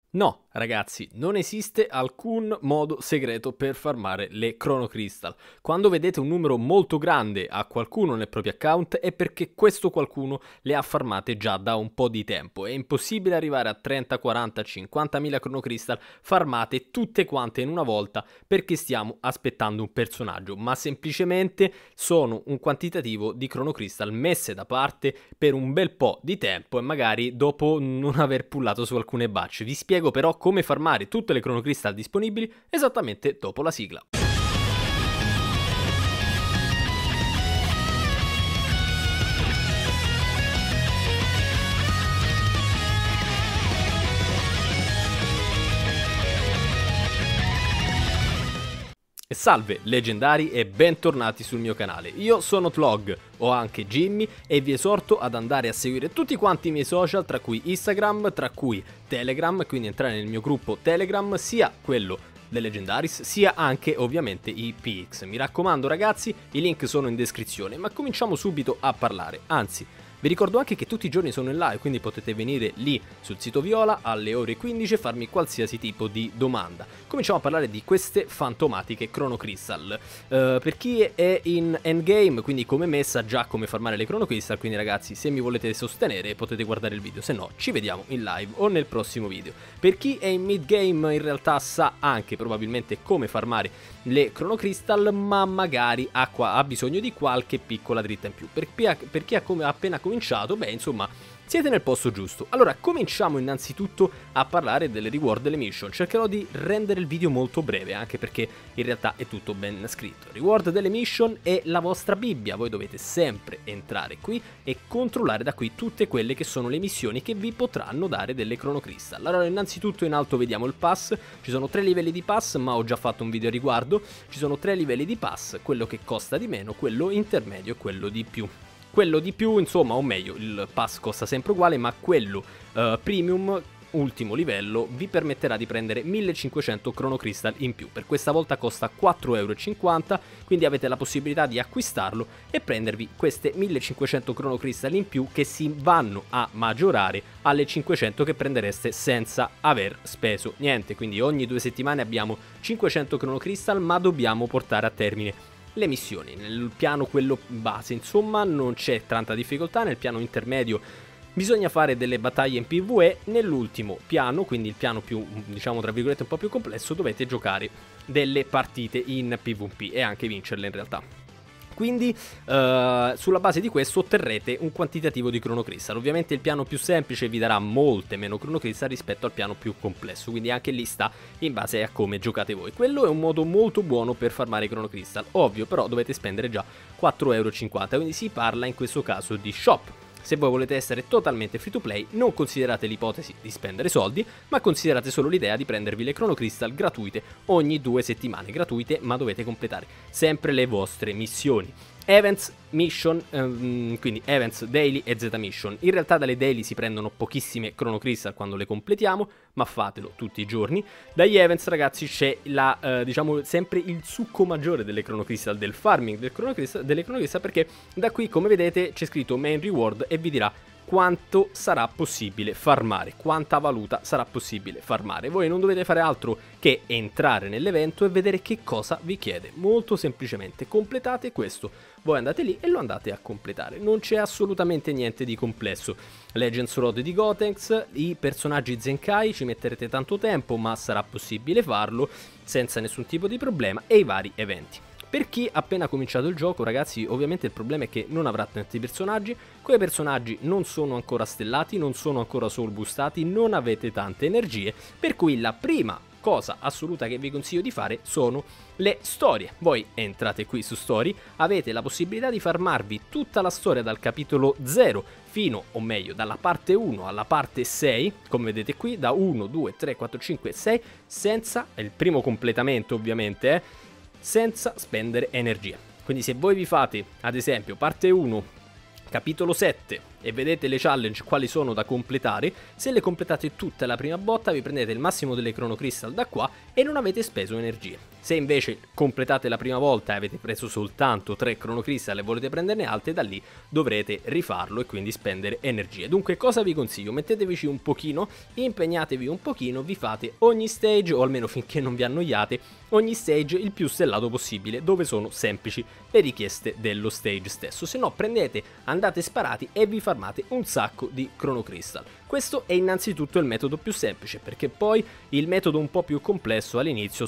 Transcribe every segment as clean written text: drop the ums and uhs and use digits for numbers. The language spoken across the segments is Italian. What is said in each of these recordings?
No, ragazzi, non esiste alcun modo segreto per farmare le Chrono Crystal. Quando vedete un numero molto grande a qualcuno nel proprio account è perché questo qualcuno le ha farmate già da un po' di tempo. È impossibile arrivare a 30, 40, 50.000 Chrono Crystal farmate tutte quante in una volta perché stiamo aspettando un personaggio, ma semplicemente sono un quantitativo di Chrono Crystal messe da parte per un bel po' di tempo e magari dopo non aver pullato su alcune batch. Vi spiego però come farmare tutte le Chrono Crystal disponibili esattamente dopo la sigla. E salve leggendari e bentornati sul mio canale. Io sono Tlog, o anche Jimmy, e vi esorto ad andare a seguire tutti quanti i miei social, tra cui Instagram, tra cui Telegram, quindi entrare nel mio gruppo Telegram, sia quello dei Legendaris, sia anche ovviamente i PX. Mi raccomando ragazzi, i link sono in descrizione, ma cominciamo subito a parlare, anzi vi ricordo anche che tutti i giorni sono in live, quindi potete venire lì sul sito Viola alle ore 15 e farmi qualsiasi tipo di domanda. Cominciamo a parlare di queste fantomatiche Chrono Crystal. Per chi è in endgame, quindi come me, sa già come farmare le Chrono Crystal, quindi ragazzi, se mi volete sostenere potete guardare il video, se no ci vediamo in live o nel prossimo video. Per chi è in mid game in realtà sa anche probabilmente come farmare le Chrono Crystal, ma magari ha bisogno di qualche piccola dritta in più. Per chi ha appena cominciato, beh insomma siete nel posto giusto. Allora cominciamo innanzitutto a parlare delle reward delle mission. Cercherò di rendere il video molto breve, anche perché in realtà è tutto ben scritto. Reward delle mission è la vostra Bibbia, voi dovete sempre entrare qui e controllare da qui tutte quelle che sono le missioni che vi potranno dare delle Chrono Crystal. Allora innanzitutto in alto vediamo il pass, ci sono 3 livelli di pass, ma ho già fatto un video a riguardo. Ci sono 3 livelli di pass, quello che costa di meno, quello intermedio e quello di più. Quello di più, insomma, o meglio, il pass costa sempre uguale, ma quello premium, ultimo livello, vi permetterà di prendere 1500 Chrono Crystal in più. Per questa volta costa 4,50 €, quindi avete la possibilità di acquistarlo e prendervi queste 1500 Chrono Crystal in più che si vanno a maggiorare alle 500 che prendereste senza aver speso niente. Quindi ogni 2 settimane abbiamo 500 Chrono Crystal, ma dobbiamo portare a termine le missioni. Nel piano quello base insomma non c'è tanta difficoltà, nel piano intermedio bisogna fare delle battaglie in PvE, nell'ultimo piano, quindi il piano più diciamo tra virgolette un po' più complesso, dovete giocare delle partite in PvP e anche vincerle in realtà. Quindi sulla base di questo otterrete un quantitativo di Chrono Crystal. Ovviamente il piano più semplice vi darà molte meno Chrono Crystal rispetto al piano più complesso, quindi anche lì sta in base a come giocate voi. Quello è un modo molto buono per farmare Chrono Crystal, ovvio però dovete spendere già 4,50 €, quindi si parla in questo caso di shop. Se voi volete essere totalmente free to play, non considerate l'ipotesi di spendere soldi, ma considerate solo l'idea di prendervi le Chrono Crystal gratuite ogni 2 settimane, gratuite ma dovete completare sempre le vostre missioni. Events, mission, quindi events, daily e Z mission. In realtà dalle daily si prendono pochissime Chrono Crystal quando le completiamo, ma fatelo tutti i giorni. Dagli events ragazzi c'è diciamo sempre il succo maggiore delle Chrono Crystal, del farming delle Chrono Crystal, perché da qui come vedete c'è scritto main reward e vi dirà quanto sarà possibile farmare, quanta valuta sarà possibile farmare. Voi non dovete fare altro che entrare nell'evento e vedere che cosa vi chiede. Molto semplicemente completate questo, voi andate lì e lo andate a completare, non c'è assolutamente niente di complesso. Legends Road di Gotenks, i personaggi Zenkai ci metterete tanto tempo ma sarà possibile farlo senza nessun tipo di problema, e i vari eventi. Per chi ha appena cominciato il gioco ragazzi ovviamente il problema è che non avrà tanti personaggi, quei personaggi non sono ancora stellati, non sono ancora soul boostati, non avete tante energie, per cui la prima cosa assoluta che vi consiglio di fare sono le storie. Voi entrate qui su story, avete la possibilità di farmarvi tutta la storia dal capitolo 0 fino, o meglio, dalla parte 1 alla parte 6, come vedete qui, da 1, 2, 3, 4, 5, 6, senza, è il primo completamento ovviamente, senza spendere energia. Quindi se voi vi fate ad esempio parte 1 capitolo 7 e vedete le challenge quali sono da completare, se le completate tutte alla prima botta vi prendete il massimo delle Chrono Crystal da qua e non avete speso energie. Se invece completate la prima volta e avete preso soltanto 3 Chrono Crystal e volete prenderne altre, da lì dovrete rifarlo e quindi spendere energie. Dunque cosa vi consiglio? Mettetevici un pochino, impegnatevi un pochino, vi fate ogni stage, o almeno finché non vi annoiate, ogni stage il più stellato possibile, dove sono semplici le richieste dello stage stesso. Se no prendete, andate sparati e vi farmate un sacco di Chrono Crystal. Questo è innanzitutto il metodo più semplice, perché poi il metodo un po' più complesso all'inizio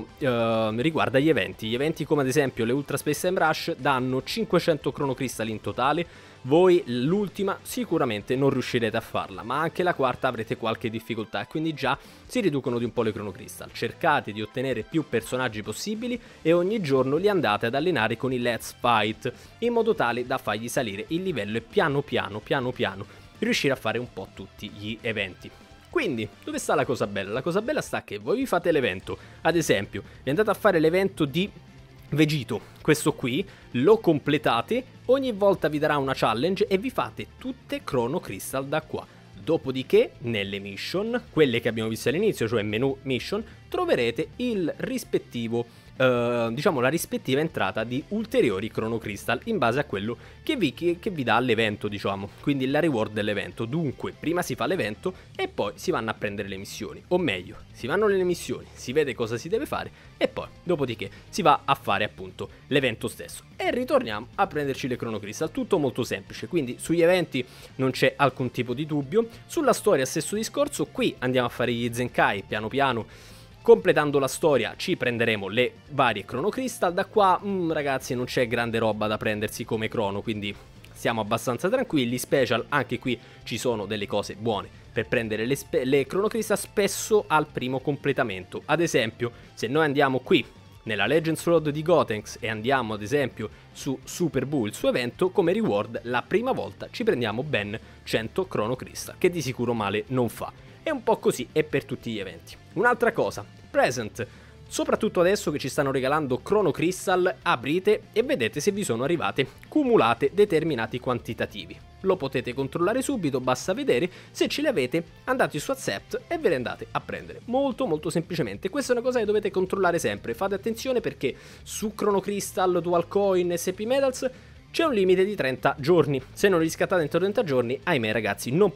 riguarda gli eventi. Gli eventi come ad esempio le Ultra Space Time Rush danno 500 Chrono Crystal in totale. Voi l'ultima sicuramente non riuscirete a farla, ma anche la quarta avrete qualche difficoltà e quindi già si riducono di un po' le Chrono Crystal. Cercate di ottenere più personaggi possibili e ogni giorno li andate ad allenare con i Let's Fight, in modo tale da fargli salire il livello e piano piano riuscire a fare un po' tutti gli eventi. Quindi, dove sta la cosa bella? La cosa bella sta che voi vi fate l'evento, ad esempio, vi andate a fare l'evento di Vegito, questo qui, lo completate, ogni volta vi darà una challenge e vi fate tutte Chrono Crystal da qua. Dopodiché, nelle mission, quelle che abbiamo visto all'inizio, cioè menu mission, troverete il rispettivo diciamo la rispettiva entrata di ulteriori Chrono Crystal in base a quello che vi dà l'evento, diciamo, quindi la reward dell'evento. Dunque prima si fa l'evento e poi si vanno a prendere le missioni, o meglio si vanno nelle missioni, si vede cosa si deve fare e poi dopodiché si va a fare appunto l'evento stesso e ritorniamo a prenderci le Chrono Crystal. Tutto molto semplice, quindi sugli eventi non c'è alcun tipo di dubbio. Sulla storia stesso discorso, qui andiamo a fare gli Zenkai piano piano. Completando la storia ci prenderemo le varie Chrono Crystal. Da qua ragazzi non c'è grande roba da prendersi come Chrono, quindi stiamo abbastanza tranquilli. Special, anche qui ci sono delle cose buone per prendere le Chrono Crystal spesso al primo completamento. Ad esempio, se noi andiamo qui nella Legends Road di Gotenks e andiamo ad esempio su Super Buu, il suo evento, come reward la prima volta ci prendiamo ben 100 Chrono Crystal, che di sicuro male non fa. E un po' così è per tutti gli eventi. Un'altra cosa, present, soprattutto adesso che ci stanno regalando Chrono Crystal, aprite e vedete se vi sono arrivate cumulate determinati quantitativi. Lo potete controllare subito, basta vedere, se ce li avete andate su Accept e ve le andate a prendere. Molto semplicemente, questa è una cosa che dovete controllare sempre, fate attenzione perché su Chrono Crystal, Dual Coin e SP Medals c'è un limite di 30 giorni, se non li scattate entro 30 giorni, ahimè ragazzi, non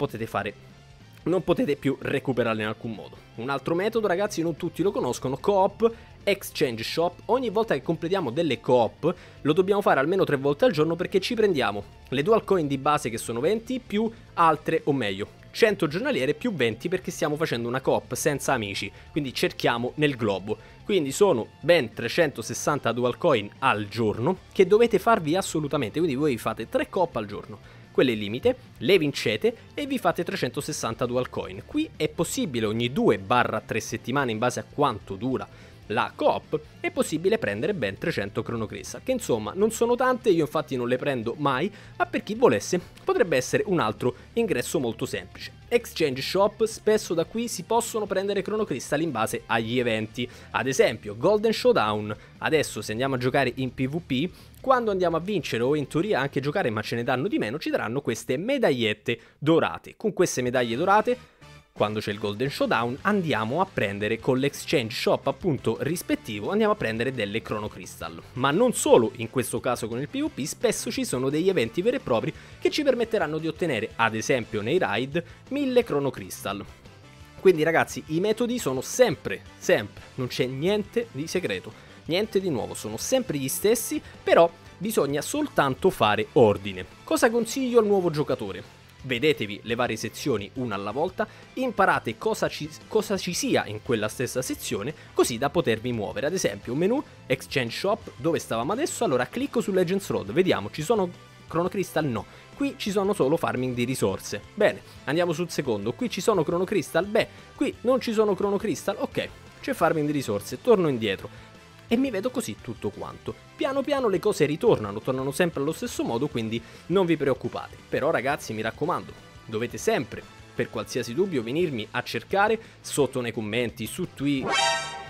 potete più recuperarle in alcun modo. Un altro metodo ragazzi, non tutti lo conoscono, Coop Exchange Shop. Ogni volta che completiamo delle coop lo dobbiamo fare almeno 3 volte al giorno, perché ci prendiamo le dual coin di base che sono 20 più altre, o meglio 100 giornaliere più 20 perché stiamo facendo una coop senza amici, quindi cerchiamo nel globo. Quindi sono ben 360 dual coin al giorno che dovete farvi assolutamente, quindi voi fate 3 coop al giorno. Quelle limite, le vincete e vi fate 360 dual coin. Qui è possibile ogni 2-3 settimane, in base a quanto dura la coop, è possibile prendere ben 300 Chrono Crystal, che insomma non sono tante, io infatti non le prendo mai, ma per chi volesse potrebbe essere un altro ingresso molto semplice. Exchange Shop, spesso da qui si possono prendere Chrono Crystal in base agli eventi, ad esempio Golden Showdown. Adesso se andiamo a giocare in PvP, quando andiamo a vincere o in teoria anche giocare ma ce ne danno di meno, ci daranno queste medagliette dorate. Con queste medaglie dorate, quando c'è il Golden Showdown, andiamo a prendere con l'Exchange Shop appunto rispettivo, andiamo a prendere delle Chrono Crystal. Ma non solo in questo caso con il PvP, spesso ci sono degli eventi veri e propri che ci permetteranno di ottenere, ad esempio nei raid, 1000 Chrono Crystal. Quindi ragazzi, i metodi sono sempre, non c'è niente di segreto, niente di nuovo, sono sempre gli stessi, però bisogna soltanto fare ordine. Cosa consiglio al nuovo giocatore? Vedetevi le varie sezioni una alla volta, imparate cosa ci sia in quella stessa sezione, così da potervi muovere. Ad esempio, menu, Exchange Shop, dove stavamo adesso? Allora clicco su Legends Road, vediamo, ci sono Chrono Crystal? No. Qui ci sono solo farming di risorse. Bene, andiamo sul secondo, qui ci sono Chrono Crystal? Beh, qui non ci sono Chrono Crystal? Ok, c'è farming di risorse, torno indietro. E mi vedo così tutto quanto. Piano piano le cose ritornano sempre allo stesso modo, quindi non vi preoccupate. Però ragazzi, mi raccomando, dovete sempre, per qualsiasi dubbio, venirmi a cercare sotto nei commenti, su Twitter.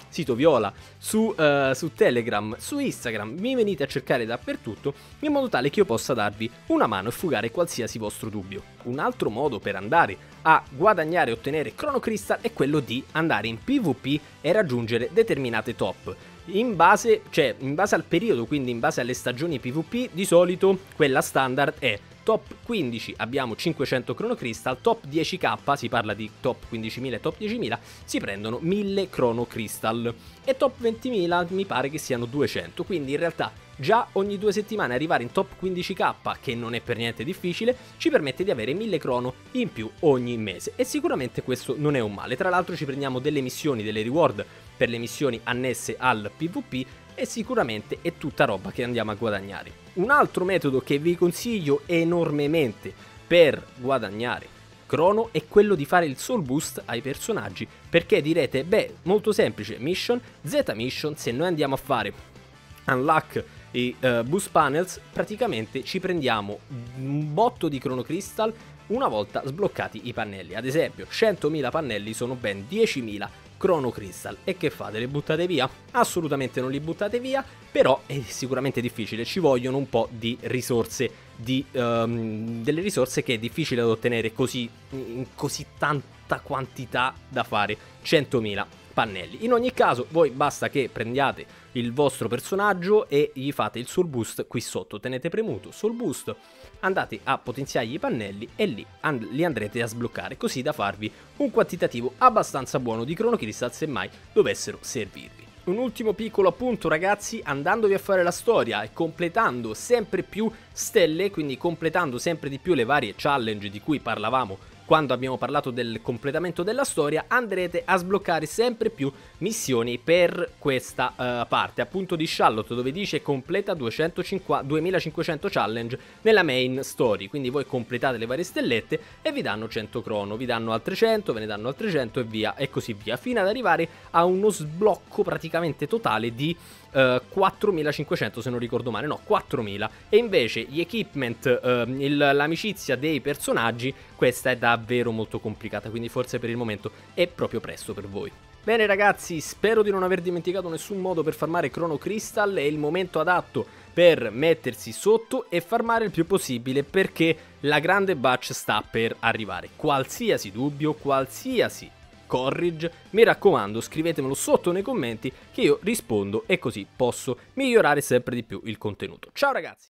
sito Viola, su Telegram, su Instagram, mi venite a cercare dappertutto in modo tale che io possa darvi una mano e fugare qualsiasi vostro dubbio. Un altro modo per andare a guadagnare e ottenere Chrono Crystal è quello di andare in PvP e raggiungere determinate top. In base al periodo, quindi in base alle stagioni PvP, di solito quella standard è top 15 abbiamo 500 Chrono Crystal, top 10k, si parla di top 15.000 e top 10.000, si prendono 1000 Chrono Crystal e top 20.000 mi pare che siano 200, quindi in realtà già ogni 2 settimane arrivare in top 15k, che non è per niente difficile, ci permette di avere 1000 crono in più ogni mese e sicuramente questo non è un male. Tra l'altro ci prendiamo delle missioni, delle reward per le missioni annesse al PvP e sicuramente è tutta roba che andiamo a guadagnare. Un altro metodo che vi consiglio enormemente per guadagnare crono è quello di fare il soul boost ai personaggi, perché direte, beh, molto semplice, mission, Z mission, se noi andiamo a fare unlock i boost panels, praticamente ci prendiamo un botto di Chrono Crystal una volta sbloccati i pannelli. Ad esempio 100.000 pannelli sono ben 10.000 Chrono Crystal. E che fate? Le buttate via? Assolutamente non li buttate via, però è sicuramente difficile, ci vogliono un po' di risorse, delle risorse che è difficile da ottenere così, in così tanta quantità da fare 100.000 pannelli. In ogni caso voi basta che prendiate il vostro personaggio e gli fate il soul boost qui sotto, tenete premuto soul boost, andate a potenziargli i pannelli e lì li andrete a sbloccare, così da farvi un quantitativo abbastanza buono di Chrono Crystal se mai dovessero servirvi. Un ultimo piccolo appunto ragazzi, andandovi a fare la storia e completando sempre più stelle, quindi completando sempre di più le varie challenge di cui parlavamo quando abbiamo parlato del completamento della storia, andrete a sbloccare sempre più missioni per questa parte appunto di Charlotte, dove dice completa 2500 challenge nella main story, quindi voi completate le varie stellette e vi danno 100 crono, vi danno altre 100, ve ne danno altre 100 e via e così via, fino ad arrivare a uno sblocco praticamente totale di 4.500 se non ricordo male, no 4.000, e invece gli equipment, l'amicizia dei personaggi, questa è davvero molto complicata, quindi forse per il momento è proprio presto per voi. Bene ragazzi, spero di non aver dimenticato nessun modo per farmare Chrono Crystal, è il momento adatto per mettersi sotto e farmare il più possibile perché la grande batch sta per arrivare. Qualsiasi dubbio, qualsiasi corrige, mi raccomando scrivetemelo sotto nei commenti che io rispondo e così posso migliorare sempre di più il contenuto. Ciao ragazzi!